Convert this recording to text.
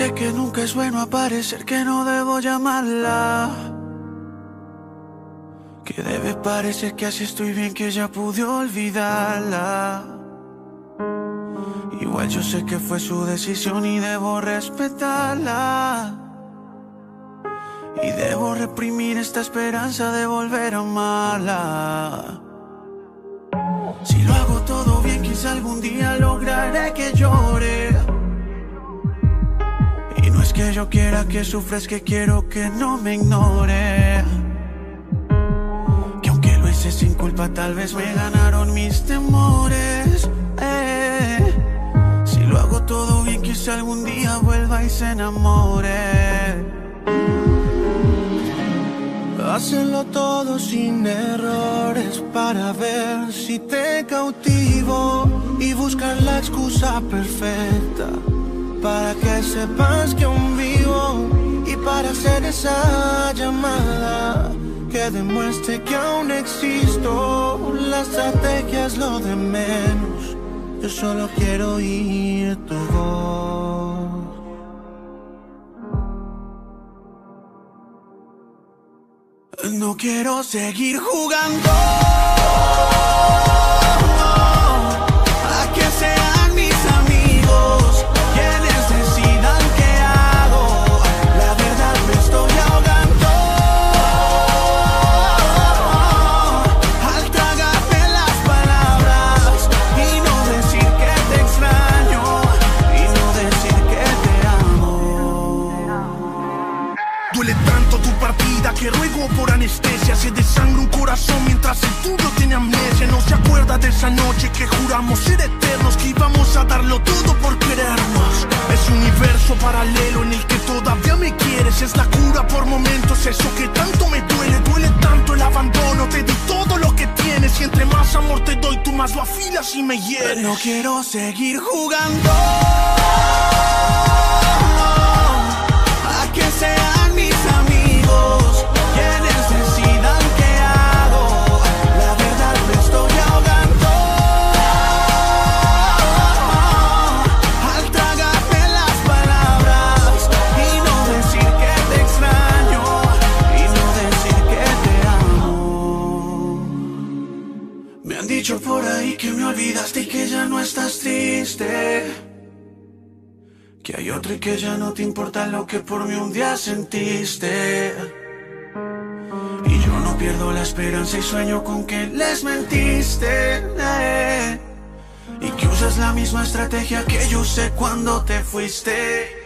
sé que nunca es bueno aparecer, que no debo llamarla, que debe parecer que así estoy bien, que ya pude olvidarla. Igual yo sé que fue su decisión y debo respetarla. Y debo reprimir esta esperanza de volver a amarla. Si lo hago todo bien, quizá algún día lograré que llore. Y no es que yo quiera que sufra, es que quiero que no me ignore. Que aunque lo hice sin culpa, tal vez me ganaron mis temores. Si lo hago todo bien, quizá algún día vuelva y se enamore. Hacerlo todo sin errores para ver si te cautivo y buscar la excusa perfecta para que sepas que aún vivo y para hacer esa llamada que demuestre que aún existo. La estrategia es lo de menos, yo solo quiero oír tu voz. No quiero seguir jugando a que sean mis amigos quienes decidan qué hago. La verdad me estoy ahogando al tragarme las palabras y no decir que te extraño y no decir que te amo. Duele tanto tu partida que ruego por anestesia. Se desangra un corazón mientras el tuyo tiene amnesia. No se acuerda de esa noche que juramos ser eternos, que íbamos a darlo todo por querernos. Es un universo paralelo en el que todavía me quieres. Es la cura por momentos, eso que tanto me duele. Duele tanto el abandono, te di todo lo que tienes y entre más amor te doy, tú más lo afilas y me hieres. No quiero seguir jugando a que sean mis amigos quienes decidan qué hago. La verdad me estoy ahogando al tragarme las palabras y no decir que te extraño y no decir que te amo. Me han dicho por ahí que me olvidaste y que ya no estás triste, que hay otro y que ya no te importa lo que por mí un día sentiste. Y yo no pierdo la esperanza y sueño con que les mentiste, y que usas la misma estrategia que yo usé cuando te fuiste.